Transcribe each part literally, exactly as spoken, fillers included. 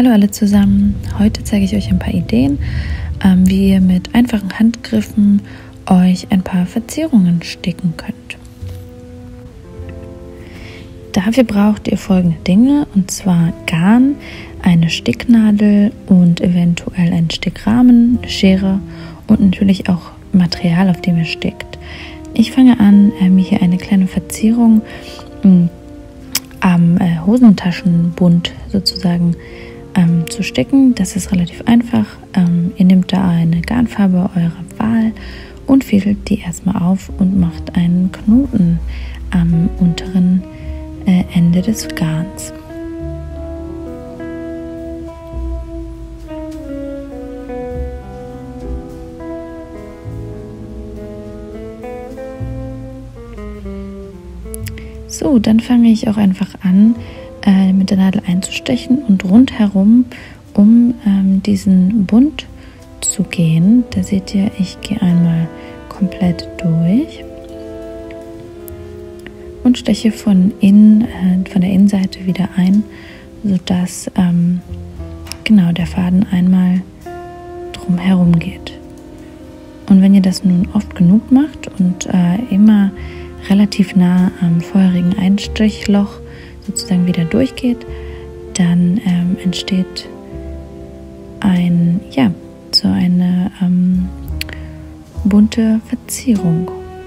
Hallo alle zusammen, heute zeige ich euch ein paar Ideen, ähm, wie ihr mit einfachen Handgriffen euch ein paar Verzierungen sticken könnt. Dafür braucht ihr folgende Dinge, und zwar Garn, eine Sticknadel und eventuell einen Stickrahmen, eine Schere und natürlich auch Material, auf dem ihr stickt. Ich fange an, äh, mir hier eine kleine Verzierung mh, am äh, Hosentaschenbund sozusagen ähm, zu sticken. Das ist relativ einfach. Ähm, ihr nehmt da eine Garnfarbe eurer Wahl und fädelt die erstmal auf und macht einen Knoten am unteren äh, Ende des Garns. So, dann fange ich auch einfach an, äh, mit der Nadel einzustechen und rundherum um ähm, diesen Bund zu gehen. Da seht ihr, ich gehe einmal komplett durch und steche von, innen, äh, von der Innenseite wieder ein, sodass ähm, genau der Faden einmal drum herum geht. Und wenn ihr das nun oft genug macht und äh, immer relativ nah am vorherigen Einstichloch sozusagen wieder durchgeht, dann ähm, entsteht ein, ja, so eine ähm, bunte Verzierung.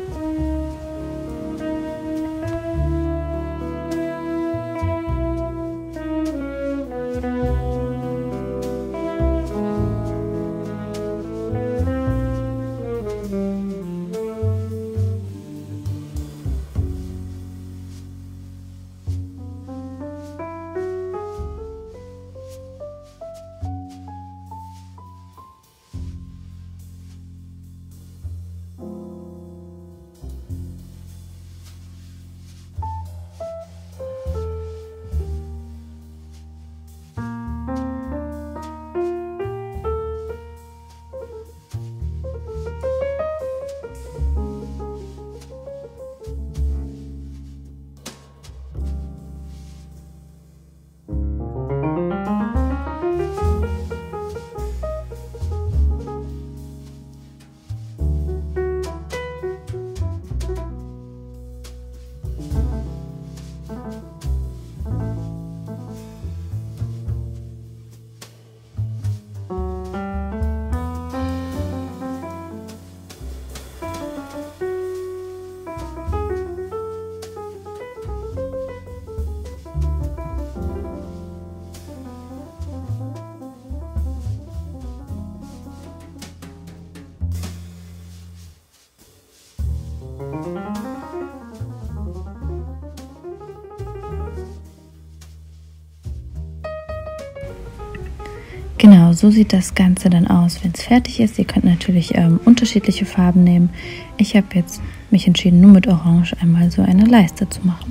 Genau, so sieht das Ganze dann aus, wenn es fertig ist. Ihr könnt natürlich ähm, unterschiedliche Farben nehmen. Ich habe jetzt mich entschieden, nur mit Orange einmal so eine Leiste zu machen.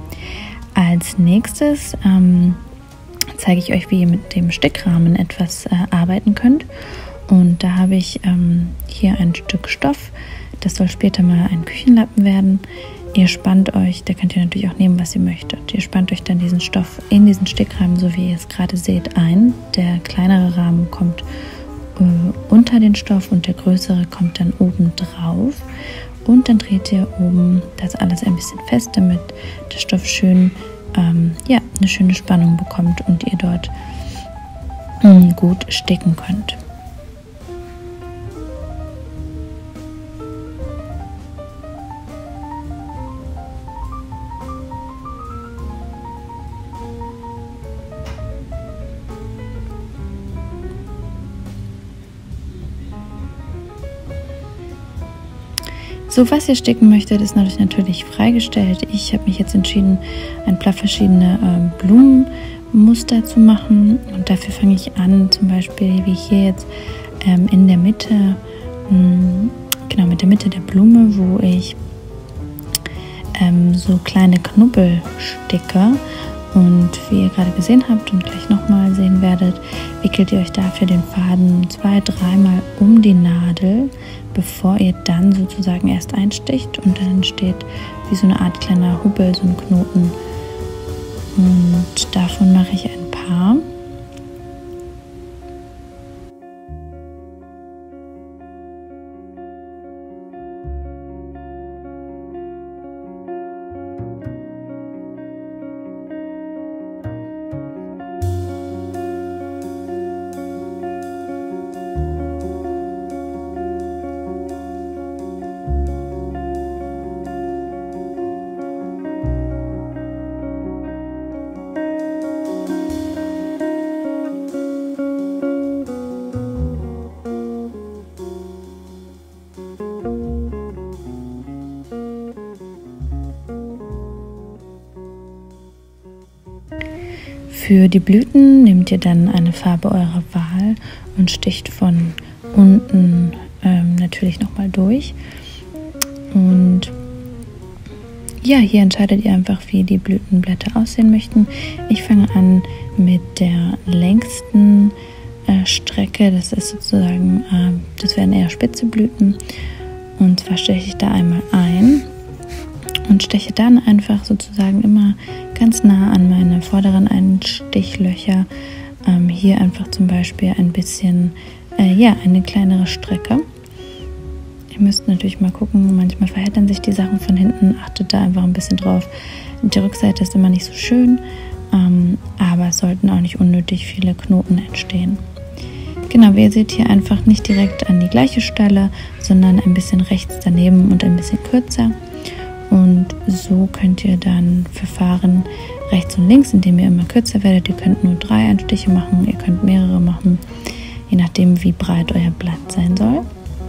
Als nächstes ähm, zeige ich euch, wie ihr mit dem Stickrahmen etwas äh, arbeiten könnt. Und da habe ich ähm, hier ein Stück Stoff. Das soll später mal ein Küchenlappen werden. Ihr spannt euch, da könnt ihr natürlich auch nehmen, was ihr möchtet. Ihr spannt euch dann diesen Stoff in diesen Stickrahmen, so wie ihr es gerade seht, ein. Der kleinere Rahmen kommt äh, unter den Stoff und der größere kommt dann oben drauf. Und dann dreht ihr oben das alles ein bisschen fest, damit der Stoff schön, ähm, ja, eine schöne Spannung bekommt und ihr dort mh, gut sticken könnt. So, was ihr sticken möchtet, ist natürlich freigestellt. Ich habe mich jetzt entschieden, ein paar verschiedene äh, Blumenmuster zu machen. Und dafür fange ich an, zum Beispiel wie hier jetzt ähm, in der Mitte, mh, genau mit der Mitte der Blume, wo ich ähm, so kleine Knubbel sticke. Und wie ihr gerade gesehen habt und gleich nochmal sehen werdet, wickelt ihr euch dafür den Faden zwei, dreimal um die Nadel, bevor ihr dann sozusagen erst einsticht, und dann entsteht wie so eine Art kleiner Hubbel, so ein Knoten. Und davon mache ich ein paar. Für die Blüten nehmt ihr dann eine Farbe eurer Wahl und sticht von unten ähm, natürlich nochmal durch. Und ja, hier entscheidet ihr einfach, wie die Blütenblätter aussehen möchten. Ich fange an mit der längsten äh, Strecke, das ist sozusagen, äh, das werden eher spitze Blüten. Und zwar steche ich da einmal ein und steche dann einfach sozusagen immer ganz nah an meine vorderen Einstichlöcher. Ähm, hier einfach zum Beispiel ein bisschen, äh, ja, eine kleinere Strecke. Ihr müsst natürlich mal gucken, manchmal verheddern sich die Sachen von hinten, achtet da einfach ein bisschen drauf. Die Rückseite ist immer nicht so schön, ähm, aber es sollten auch nicht unnötig viele Knoten entstehen. Genau, wie ihr seht, hier einfach nicht direkt an die gleiche Stelle, sondern ein bisschen rechts daneben und ein bisschen kürzer. Und so könnt ihr dann verfahren rechts und links, indem ihr immer kürzer werdet. Ihr könnt nur drei Einstiche machen, ihr könnt mehrere machen, je nachdem wie breit euer Blatt sein soll.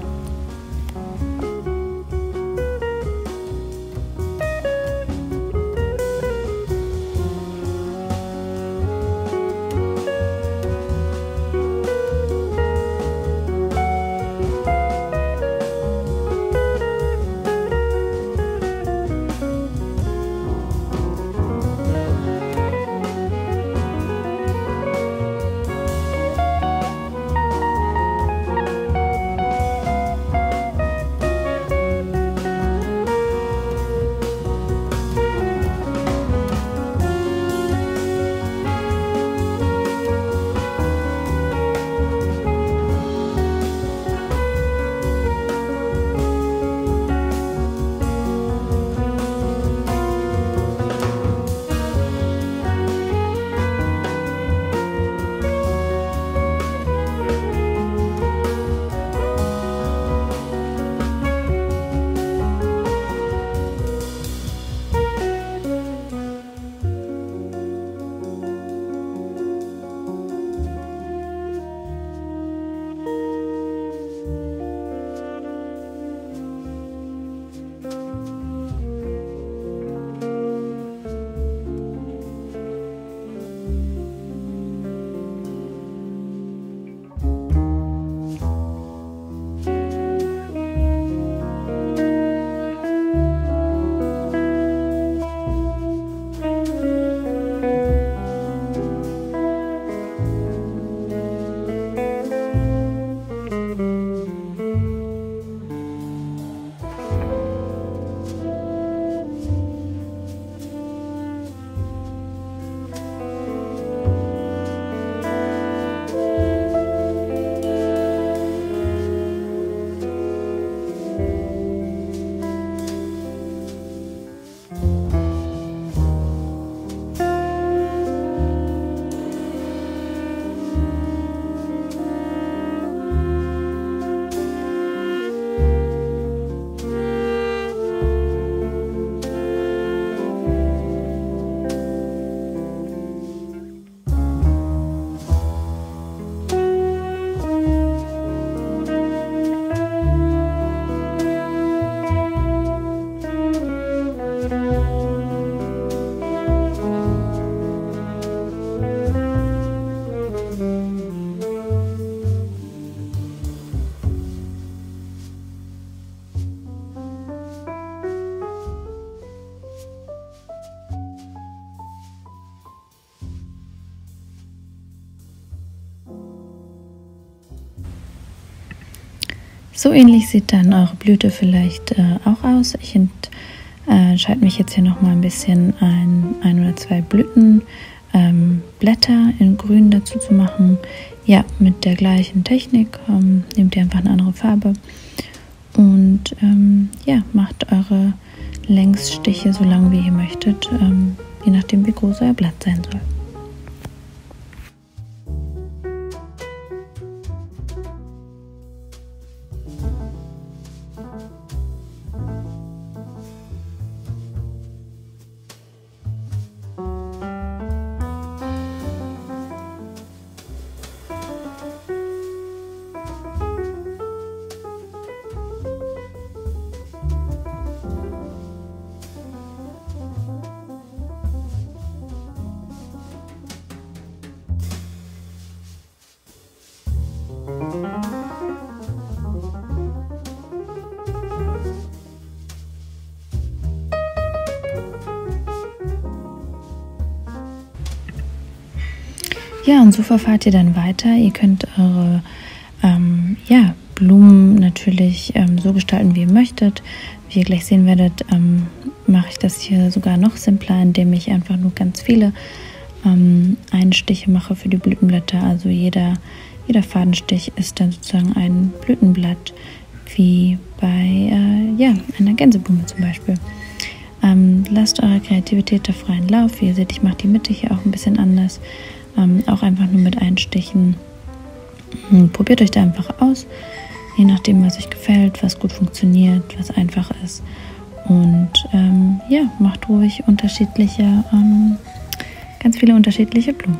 So ähnlich sieht dann eure Blüte vielleicht äh, auch aus. Ich entscheide mich jetzt hier nochmal ein bisschen ein, ein oder zwei Blütenblätter ähm, in grün dazu zu machen. Ja, mit der gleichen Technik. Ähm, nehmt ihr einfach eine andere Farbe und ähm, ja, macht eure Längsstiche so lang wie ihr möchtet, ähm, je nachdem wie groß euer Blatt sein soll. Ja, und so verfahrt ihr dann weiter. Ihr könnt eure ähm, ja, Blumen natürlich ähm, so gestalten, wie ihr möchtet. Wie ihr gleich sehen werdet, ähm, mache ich das hier sogar noch simpler, indem ich einfach nur ganz viele ähm, Einstiche mache für die Blütenblätter. Also jeder, jeder Fadenstich ist dann sozusagen ein Blütenblatt, wie bei äh, ja, einer Gänseblume zum Beispiel. Ähm, lasst eure Kreativität da freien Lauf. Wie ihr seht, ich mache die Mitte hier auch ein bisschen anders. Ähm, auch einfach nur mit Einstichen. Hm, probiert euch da einfach aus, je nachdem, was euch gefällt, was gut funktioniert, was einfach ist. Und ähm, ja, macht ruhig unterschiedliche, ähm, ganz viele unterschiedliche Blumen.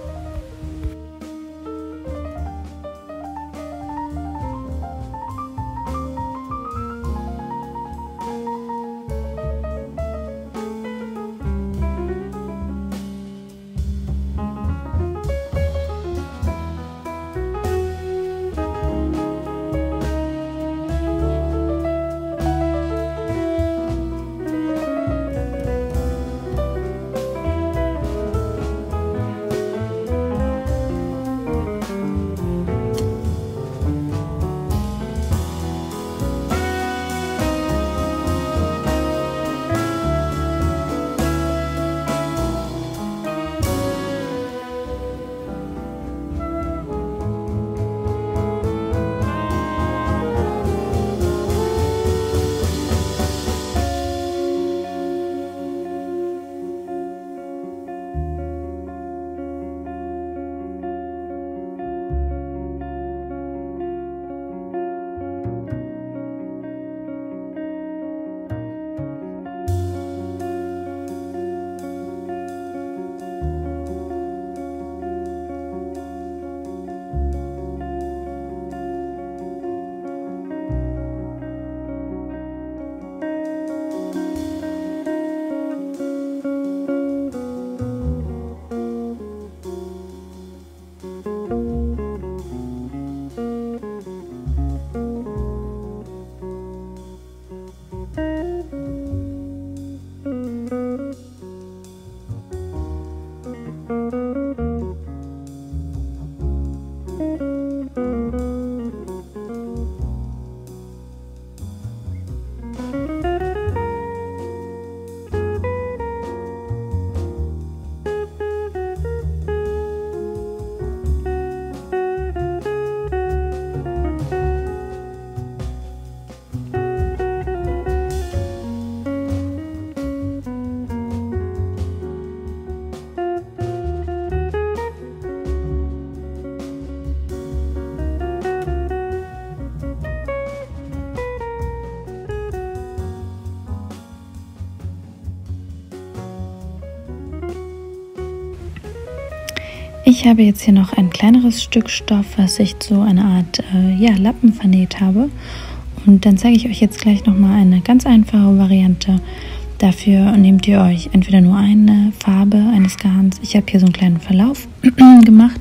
Ich habe jetzt hier noch ein kleineres Stück Stoff, was ich zu einer Art äh, ja, Lappen vernäht habe. Und dann zeige ich euch jetzt gleich nochmal eine ganz einfache Variante. Dafür nehmt ihr euch entweder nur eine Farbe eines Garns. Ich habe hier so einen kleinen Verlauf gemacht.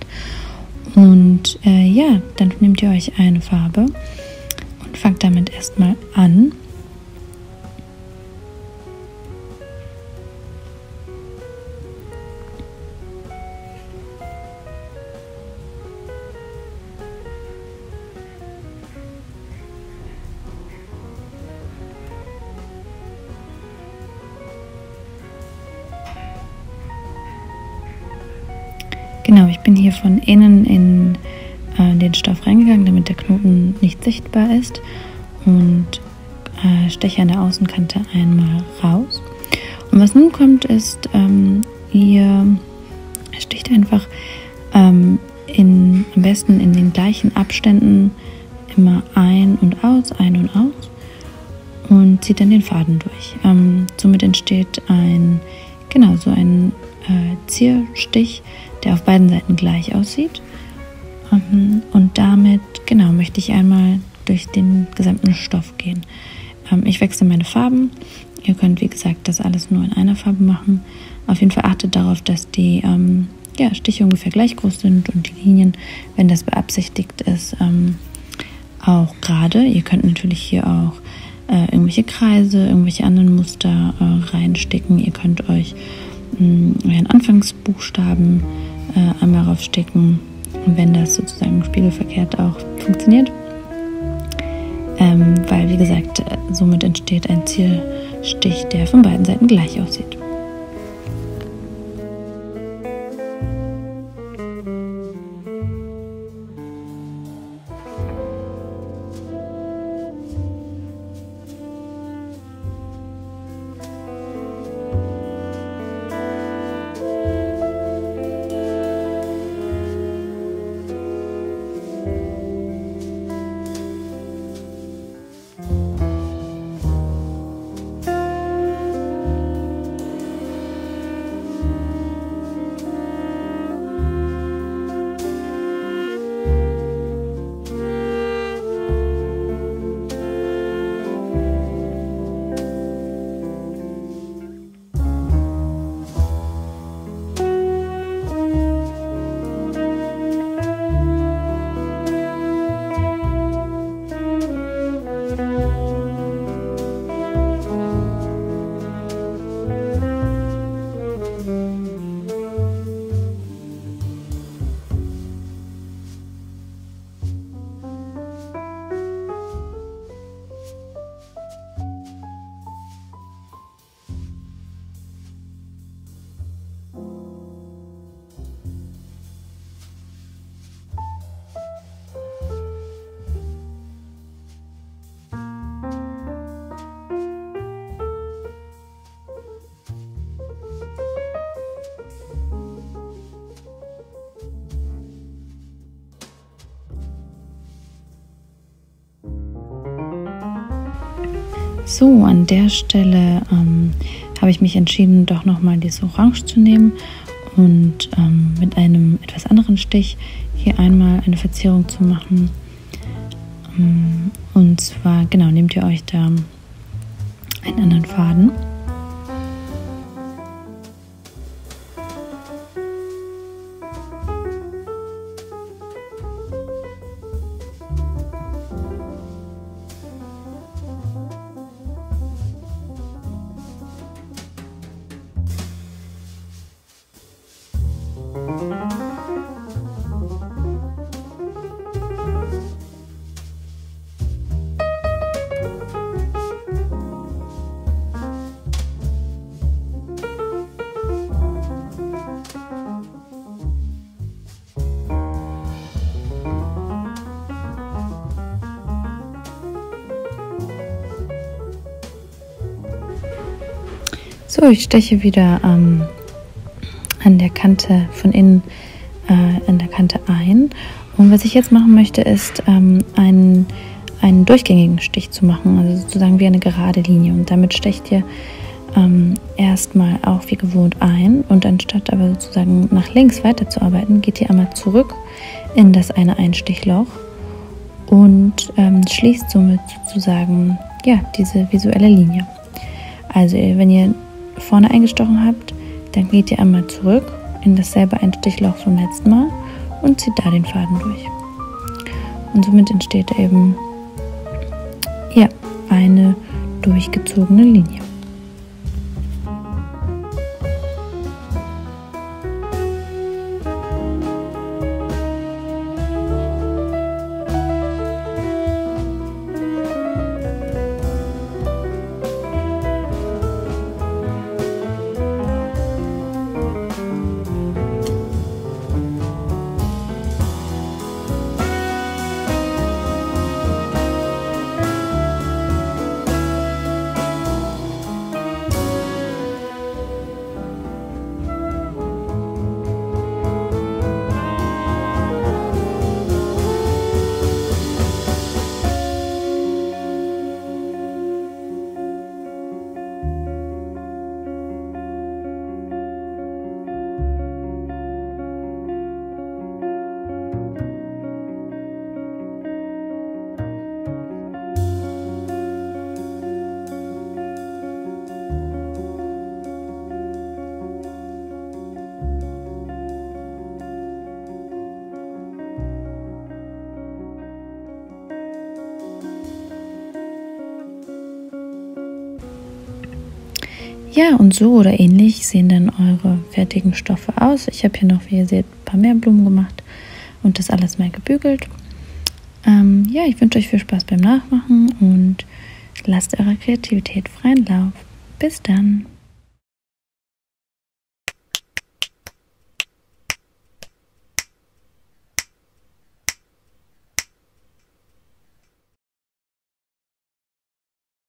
Und äh, ja, dann nehmt ihr euch eine Farbe und fangt damit erstmal an. Genau, ich bin hier von innen in äh, den Stoff reingegangen, damit der Knoten nicht sichtbar ist, und äh, steche an der Außenkante einmal raus. Und was nun kommt, ist, ähm, ihr sticht einfach ähm, in, am besten in den gleichen Abständen immer ein und aus, ein und aus und zieht dann den Faden durch. Ähm, somit entsteht ein, genau, so ein äh, Zierstich, der auf beiden Seiten gleich aussieht. Um, und damit, genau, möchte ich einmal durch den gesamten Stoff gehen. Ähm, ich wechsle meine Farben. Ihr könnt, wie gesagt, das alles nur in einer Farbe machen. Auf jeden Fall achtet darauf, dass die ähm, ja, Stiche ungefähr gleich groß sind und die Linien, wenn das beabsichtigt ist, ähm, auch gerade. Ihr könnt natürlich hier auch äh, irgendwelche Kreise, irgendwelche anderen Muster äh, reinstecken. Ihr könnt euch mh, euren Anfangsbuchstaben äh, einmal raufsticken, wenn das sozusagen spiegelverkehrt auch funktioniert. Ähm, weil, wie gesagt, somit entsteht ein Zielstich, der von beiden Seiten gleich aussieht. So, an der Stelle ähm, habe ich mich entschieden, doch nochmal dieses Orange zu nehmen und ähm, mit einem etwas anderen Stich hier einmal eine Verzierung zu machen. Ähm, und zwar, genau, nehmt ihr euch da einen anderen Faden. So, ich steche wieder ähm, an der Kante von innen äh, an der Kante ein. Und was ich jetzt machen möchte, ist ähm, einen, einen durchgängigen Stich zu machen, also sozusagen wie eine gerade Linie. Und damit stecht ihr ähm, erstmal auch wie gewohnt ein und anstatt aber sozusagen nach links weiterzuarbeiten, geht ihr einmal zurück in das eine Einstichloch und ähm, schließt somit sozusagen ja, diese visuelle Linie. Also wenn ihr vorne eingestochen habt, dann geht ihr einmal zurück in dasselbe Einstichloch vom letzten Mal und zieht da den Faden durch. Und somit entsteht eben ja, eine durchgezogene Linie. Ja, und so oder ähnlich sehen dann eure fertigen Stoffe aus. Ich habe hier noch, wie ihr seht, ein paar mehr Blumen gemacht und das alles mal gebügelt. Ähm, ja, ich wünsche euch viel Spaß beim Nachmachen und lasst eurer Kreativität freien Lauf. Bis dann!